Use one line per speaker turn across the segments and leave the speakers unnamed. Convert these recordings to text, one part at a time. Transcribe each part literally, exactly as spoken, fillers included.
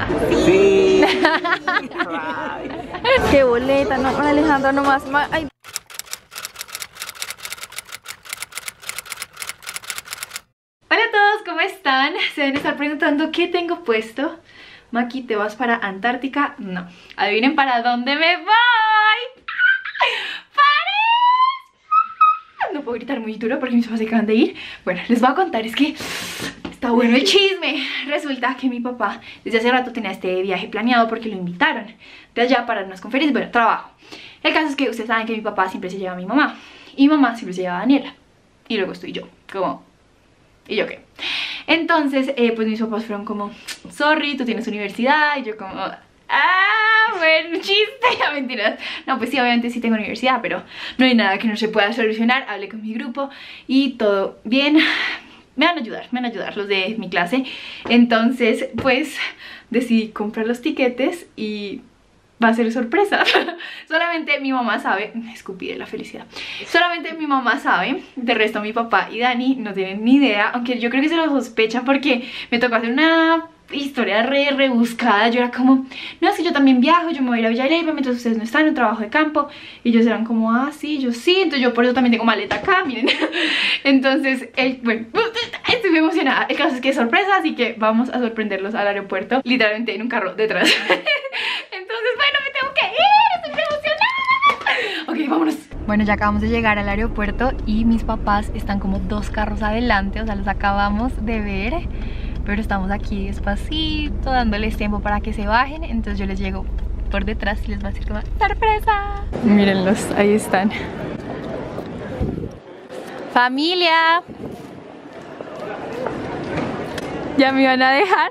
Sí.
Qué boleta, no, Alejandro, nomás. Ay. Hola a todos, ¿cómo están? Se deben estar preguntando qué tengo puesto. Maki, ¿te vas para Antártica? No. Adivinen para dónde me voy. ¡París! No puedo gritar muy duro porque mis papás se acaban de ir. Bueno, les voy a contar, es que está bueno el chisme. Resulta que mi papá desde hace rato tenía este viaje planeado porque lo invitaron de allá para unas conferencias, bueno, trabajo. El caso es que ustedes saben que mi papá siempre se lleva a mi mamá y mi mamá siempre se lleva a Daniela. Y luego estoy yo, como... ¿Y yo qué? Entonces, eh, pues mis papás fueron como, sorry, tú tienes universidad. Y yo como, ah, bueno, chiste, ya mentiras. No, pues sí, obviamente sí tengo universidad, pero no hay nada que no se pueda solucionar. Hablé con mi grupo y todo bien. Me van a ayudar, me van a ayudar los de mi clase. Entonces, pues, decidí comprar los tiquetes y... va a ser sorpresa. Solamente mi mamá sabe. Me escupí de la felicidad. Solamente mi mamá sabe. De resto mi papá y Dani no tienen ni idea. Aunque yo creo que se lo sospechan porque me tocó hacer una historia re rebuscada. Yo era como, no, es que yo también viajo, yo me voy a ir a Villa Leyva mientras ustedes no están en un trabajo de campo. Y ellos eran como, ah, sí, yo sí. Entonces yo por eso también tengo maleta acá, miren. Entonces, el, bueno, estoy muy emocionada. El caso es que es sorpresa, así que vamos a sorprenderlos al aeropuerto, literalmente en un carro detrás. Entonces, bueno, me tengo que ir, estoy emocionada. Ok, vámonos. Bueno, ya acabamos de llegar al aeropuerto y mis papás están como dos carros adelante, o sea, los acabamos de ver. Pero estamos aquí despacito, dándoles tiempo para que se bajen. Entonces yo les llego por detrás y les voy a decir como ¡sorpresa! Mírenlos, ahí están. ¡Familia! ¿Ya me iban a dejar?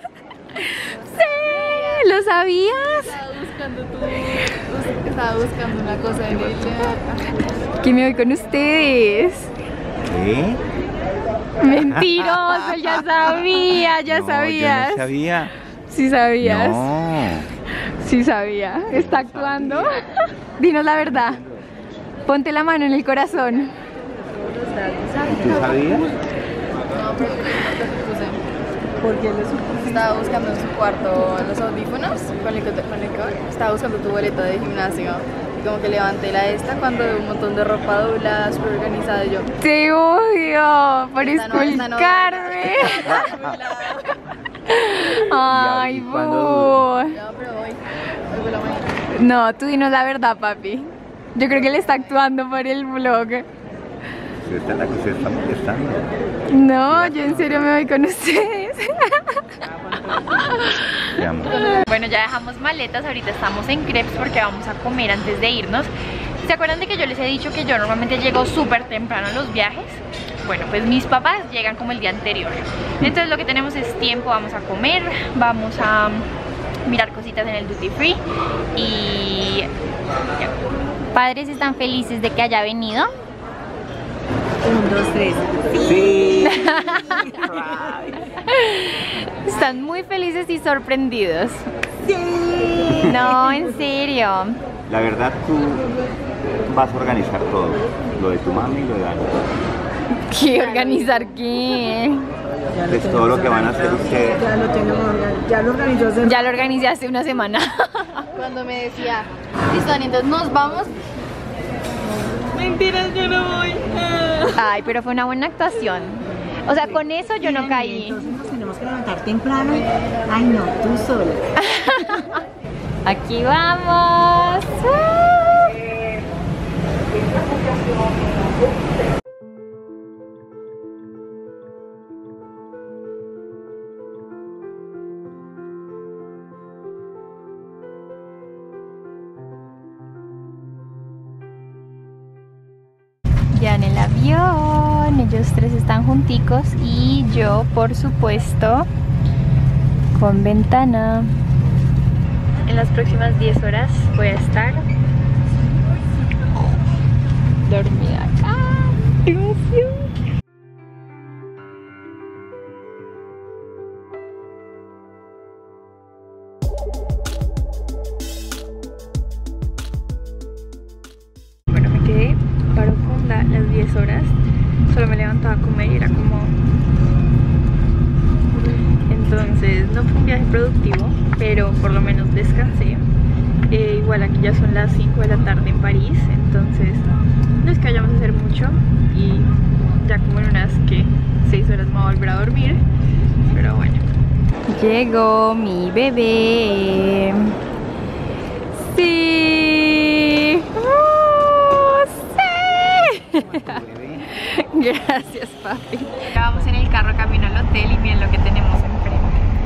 ¡Sí! ¿Lo sabías?
Estaba buscando tú, estaba buscando una cosa de leche.
Que me voy con ustedes.
¿Qué?
Mentiroso, ya sabía, ya
no,
sabías.
Yo no sabía.
Sí sabías.
No.
Sí sabía. Está actuando. Dinos la verdad. Ponte la mano en el corazón.
¿Tú sabías?
No, pero ¿por qué lo supuse? Estaba buscando en su cuarto los audífonos con el que con el que estaba buscando tu boleta de gimnasio. Y como que levanté la esta cuando veo un montón de ropa doblada, súper organizada y yo.
Te odio por
Esta no, esta no,
esculcarme. Ay, bu.
No, pero hoy, hoy fue la mañana.
No, tú dinos la verdad, papi. Yo creo que él está actuando por el vlog.
Esta es la que se está molestando.
No, yo en serio me voy con ustedes.
Te amo.
Bueno, ya dejamos maletas, ahorita estamos en Crepes porque vamos a comer antes de irnos. ¿Se acuerdan de que yo les he dicho que yo normalmente llego súper temprano a los viajes? Bueno, pues mis papás llegan como el día anterior. Entonces lo que tenemos es tiempo, vamos a comer, vamos a mirar cositas en el duty free y... ya. ¿Padres están felices de que haya venido?
Un, dos, tres.
Sí.
Están muy felices y sorprendidos. Sí. No, en serio.
La verdad, tú vas a organizar todo. Lo de tu mami y lo de Dani.
¿Qué organizar qué?
Es todo lo que van a hacer ustedes.
Ya lo tenemos organizado, ya lo organizó hace...
Ya lo organizé hace una semana.
Cuando me decía, listo, Dani, entonces nos vamos. Mentiras, yo no voy.
Ay, pero fue una buena actuación. O sea, con eso yo no caí.
Entonces nos tenemos que levantar temprano. Ay no, tú sola.
Aquí vamos. Ya en el avión, ellos tres están junticos y yo, por supuesto, con ventana. En las próximas diez horas voy a estar dormida acá. ¡Qué emoción! Bueno, me quedé profunda las diez horas. Solo me levantaba a comer y era como... Entonces no fue un viaje productivo, pero por lo menos descansé. Eh, igual aquí ya son las cinco de la tarde en París, entonces no es que vayamos a hacer mucho y ya como en unas que seis horas me voy a volver a dormir, pero bueno. Llegó mi bebé. Sí. ¡Oh, sí! Gracias, papi. Ya vamos en el carro camino al hotel y miren lo que tenemos enfrente.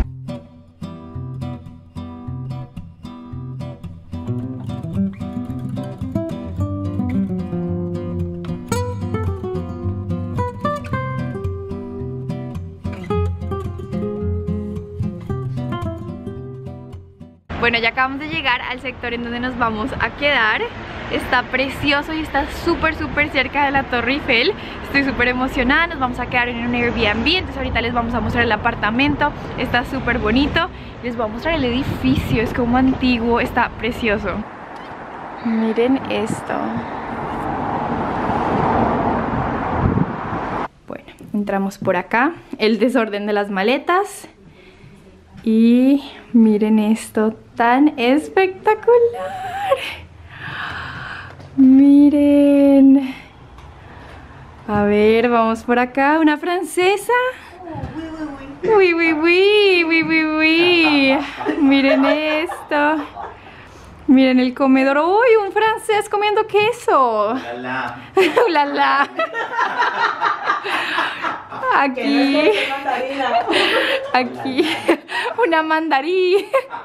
Bueno, ya acabamos de llegar al sector en donde nos vamos a quedar. Está precioso y está súper súper cerca de la Torre Eiffel. Estoy súper emocionada, nos vamos a quedar en un Airbnb. Entonces ahorita les vamos a mostrar el apartamento. Está súper bonito. Les voy a mostrar el edificio, es como antiguo, está precioso. Miren esto. Bueno, entramos por acá. El desorden de las maletas. Y miren esto tan espectacular. Miren. A ver, vamos por acá. Una francesa. Uy, uy, uy, uy, uy, uy. Miren esto. Miren el comedor. Uy, un francés comiendo queso. Ulala. Ulala. Aquí. Aquí. Una mandarí.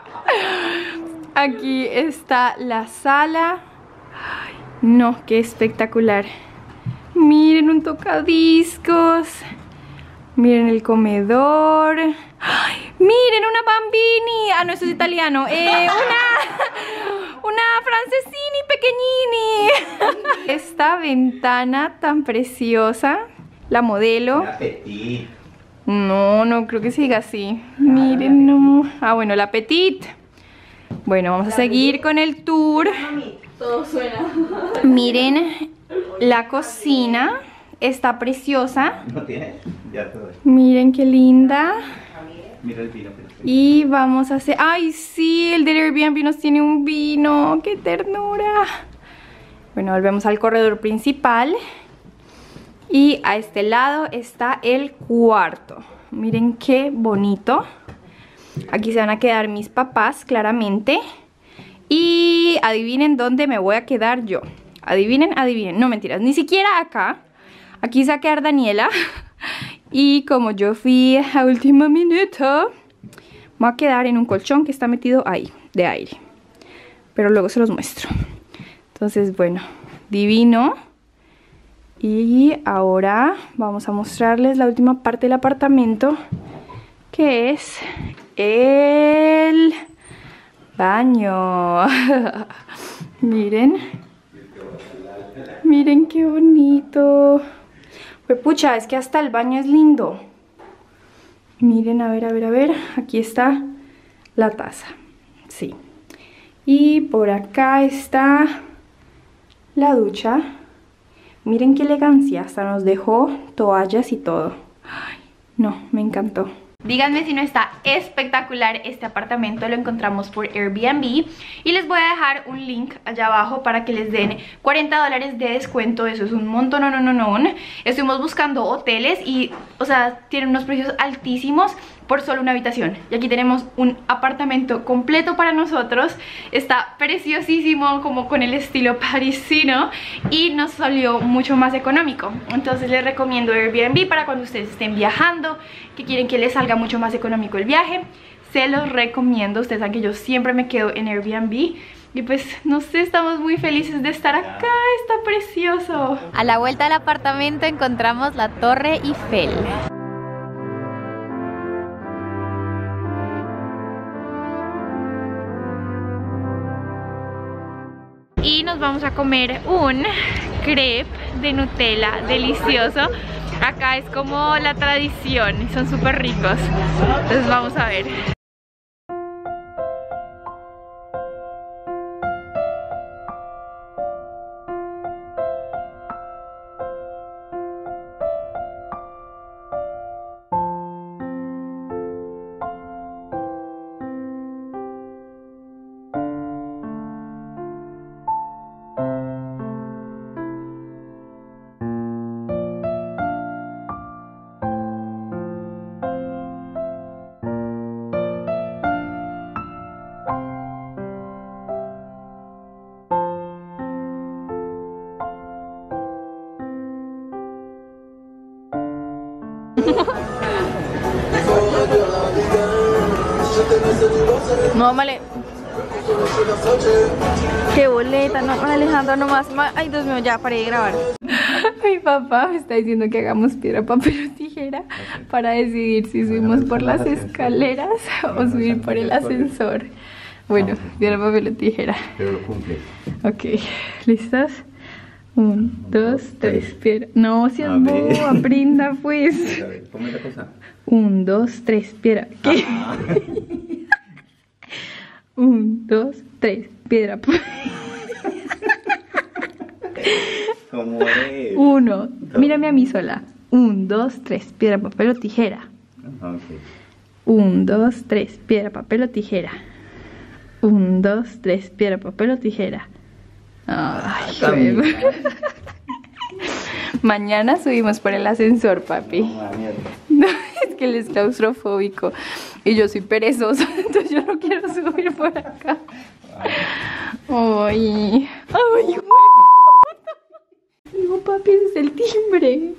Aquí está la sala. Ay, no, qué espectacular. Miren un tocadiscos. Miren el comedor. ¡Ay! Miren una bambini. Ah, no, eso es italiano. Eh, una, una francesini pequeñini. Esta ventana tan preciosa. La modelo.
La petit.
No, no creo que siga así. Miren, no. Ah, bueno, la petit. Bueno, vamos a seguir con el tour.
Todo suena.
Miren la cocina. Está preciosa.
¿No tiene? Ya todo.
Miren qué linda.
Mira el vino. Perfecto.
Y vamos a hacer... ¡Ay, sí! El del Airbnb nos tiene un vino. ¡Qué ternura! Bueno, volvemos al corredor principal. Y a este lado está el cuarto. Miren qué bonito. Aquí se van a quedar mis papás, claramente. Y adivinen dónde me voy a quedar yo. Adivinen, adivinen. No, mentiras, ni siquiera acá. Aquí se va a quedar Daniela. Y como yo fui a última minuto, me voy a quedar en un colchón que está metido ahí, de aire. Pero luego se los muestro. Entonces, bueno, divino. Y ahora vamos a mostrarles la última parte del apartamento, que es el baño. Miren. Miren qué bonito. Pues pucha, es que hasta el baño es lindo. Miren, a ver, a ver, a ver. Aquí está la taza. Sí. Y por acá está la ducha. Miren qué elegancia, hasta nos dejó toallas y todo. Ay, no, me encantó. Díganme si no está espectacular este apartamento. Lo encontramos por Airbnb y les voy a dejar un link allá abajo para que les den cuarenta dólares de descuento. Eso es un montón, no, no, no, no. Estuvimos buscando hoteles y, o sea, tienen unos precios altísimos por solo una habitación. Y aquí tenemos un apartamento completo para nosotros. Está preciosísimo, como con el estilo parisino, y nos salió mucho más económico. Entonces les recomiendo Airbnb para cuando ustedes estén viajando, que quieren que les salga mucho más económico el viaje. Se los recomiendo. Ustedes saben que yo siempre me quedo en Airbnb. Y pues, no sé, estamos muy felices de estar acá. Está precioso.
A la vuelta del apartamento encontramos la Torre Eiffel.
Y nos vamos a comer un crepe de Nutella delicioso. Acá es como la tradición, son súper ricos. Entonces vamos a ver.
No, Male. Qué boleta, no, Alejandra, nomás. Ay, Dios mío, ya paré de grabar.
Mi papá me está diciendo que hagamos piedra, papel o tijera para decidir si subimos por las escaleras o subir por el ascensor. Bueno, piedra, papel o tijera.
Pero lo cumple.
Ok, ¿listos? Un, dos, tres, piedra. No, si es
A ver.
boba, aprinda pues.
A ver, ponme la cosa.
Un, dos, tres, piedra. ¿Qué?
Ah.
Un, dos, tres, piedra.
¿Cómo es?
Uno, mírame a mí sola. Un, dos, tres, piedra, papel o tijera.
Ajá, ok.
Un, dos, tres, piedra, papel o tijera. Un, dos, tres, piedra, papel o tijera. Ay,
También.
güey. Mañana subimos por el ascensor, papi.
No, mierda.
No, es que él es claustrofóbico y yo soy perezosa, entonces yo no quiero subir por acá. Ay, ay, hijo de puta. Digo, papi, ese es el timbre.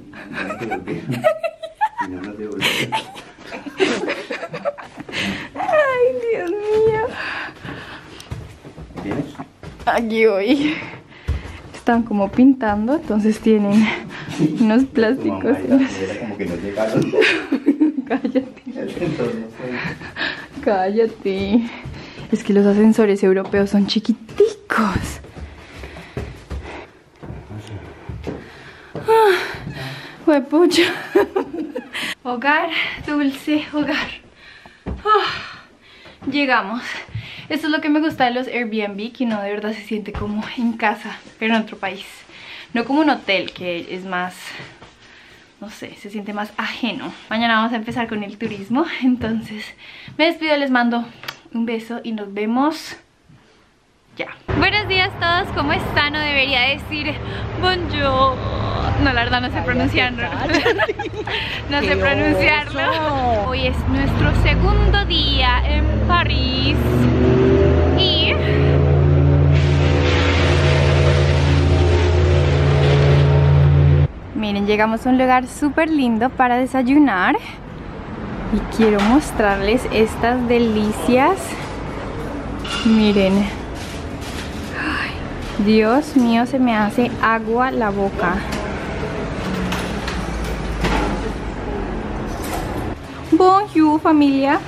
Ay, Dios mío.
¿Tienes?
Aquí voy. Están como pintando, entonces tienen unos plásticos.
Tu mamá era como que no llegaron.
Cállate,
Entonces, no sé.
cállate. Es que los ascensores europeos son chiquiticos. Ah, huepucha. Hogar, dulce hogar. Ah, llegamos. Esto es lo que me gusta de los Airbnb, que uno de verdad se siente como en casa, pero en otro país. No como un hotel, que es más, no sé, se siente más ajeno. Mañana vamos a empezar con el turismo, entonces me despido, les mando un beso y nos vemos ya. Buenos días a todos, ¿cómo están? No debería decir bonjour. No, la verdad no sé pronunciarlo. No sé pronunciarlo. Hoy es nuestro segundo día en París. Y miren, llegamos a un lugar súper lindo para desayunar. Y quiero mostrarles estas delicias. Miren. Ay, Dios mío, se me hace agua la boca. Bonjour, familia.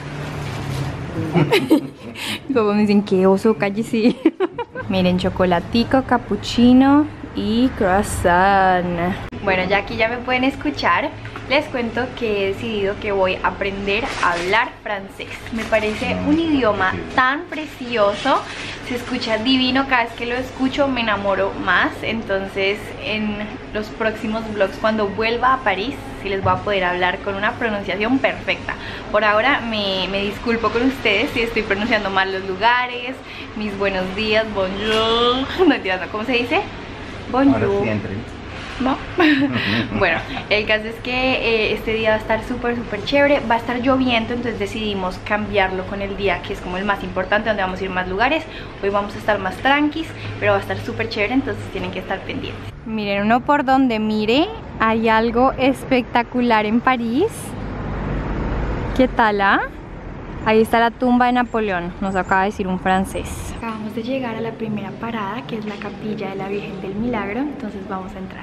Como me dicen, qué oso, cállese. Miren, chocolatico, cappuccino y croissant. Bueno, ya aquí ya me pueden escuchar. Les cuento que he decidido que voy a aprender a hablar francés. Me parece un idioma tan precioso. Se escucha divino, cada vez que lo escucho me enamoro más. Entonces en los próximos vlogs, cuando vuelva a París, sí les voy a poder hablar con una pronunciación perfecta. Por ahora me, me disculpo con ustedes si estoy pronunciando mal los lugares. Mis buenos días, bonjour. No entiendo cómo se dice. Bonjour.
Ahora sí entren.
No. Bueno, el caso es que eh, este día va a estar súper súper chévere. Va a estar lloviendo, entonces decidimos cambiarlo con el día que es como el más importante, donde vamos a ir más lugares. Hoy vamos a estar más tranquis, pero va a estar súper chévere, entonces tienen que estar pendientes. Miren, uno por donde mire hay algo espectacular en París. ¿Qué tal, ah? Ahí está la tumba de Napoleón, nos acaba de decir un francés. Acabamos de llegar a la primera parada, que es la capilla de la Virgen del Milagro, entonces vamos a entrar.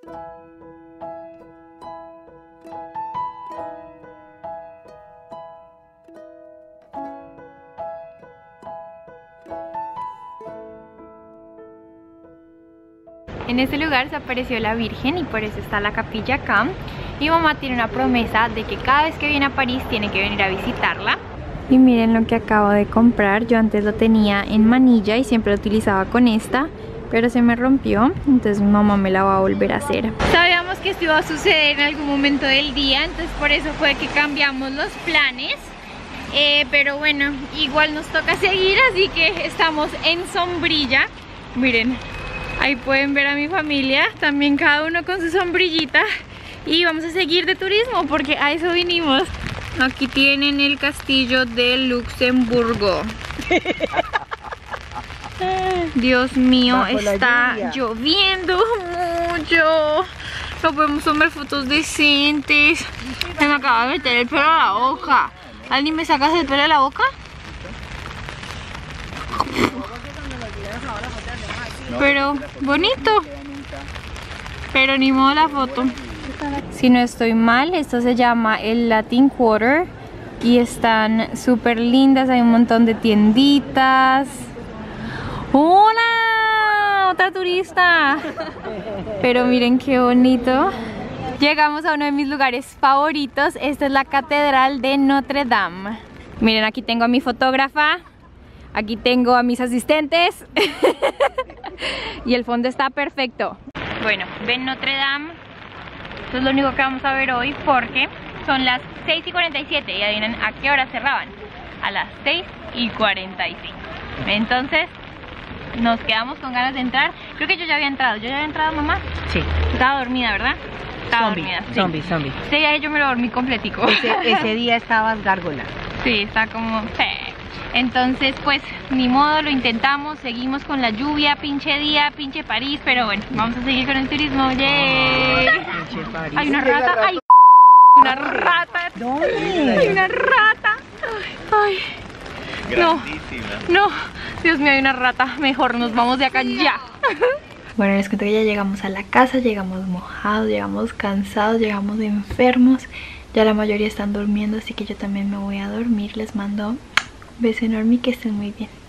En este lugar se apareció la Virgen y por eso está la capilla acá. Mi mamá tiene una promesa de que cada vez que viene a París tiene que venir a visitarla. Y miren lo que acabo de comprar. Yo antes lo tenía en manilla y siempre lo utilizaba con esta, pero se me rompió, entonces mi mamá me la va a volver a hacer. Sabíamos que esto iba a suceder en algún momento del día, entonces por eso fue que cambiamos los planes. Eh, pero bueno, igual nos toca seguir, así que estamos en sombrilla. Miren, ahí pueden ver a mi familia, también cada uno con su sombrillita. Y vamos a seguir de turismo porque a eso vinimos. Aquí tienen el castillo de Luxemburgo. Dios mío,
Bajo la
está
lluvia.
lloviendo mucho. No podemos tomar fotos decentes. Se me acaba de meter el pelo a la boca. Alni, ¿me sacas el pelo de la boca? Pero bonito. Pero ni modo la foto. Si no estoy mal, esto se llama el Latin Quarter y están súper lindas, hay un montón de tienditas. ¡Hola! Otra turista. Pero miren qué bonito. Llegamos a uno de mis lugares favoritos. Esta es la Catedral de Notre Dame. Miren, aquí tengo a mi fotógrafa. Aquí tengo a mis asistentes. Y el fondo está perfecto. Bueno, ven Notre Dame. Esto es lo único que vamos a ver hoy porque son las seis y cuarenta y siete y adivinen a qué hora cerraban. A las seis y cuarenta y cinco. Entonces nos quedamos con ganas de entrar. Creo que yo ya había entrado. ¿Yo ya había entrado, mamá?
Sí.
Estaba dormida, ¿verdad? Estaba
Zombie,
dormida. Sí.
zombie, zombie.
Ese día yo me lo dormí completico.
Ese, ese día estabas gárgola.
Sí, está como... sí. Entonces, pues, ni modo, lo intentamos. Seguimos con la lluvia, pinche día, pinche París. Pero bueno, vamos a seguir con el turismo. ¡Yay!
Pinche París.
Hay una rata. ¡Ay! Una rata.
¿Dónde?
Hay una rata. Ay. No, no, Dios mío, hay una rata. Mejor nos vamos de acá ya. Bueno, les cuento que ya llegamos a la casa. Llegamos mojados, llegamos cansados, llegamos enfermos. Ya la mayoría están durmiendo, así que yo también me voy a dormir. Les mando un beso enorme y que estén muy bien.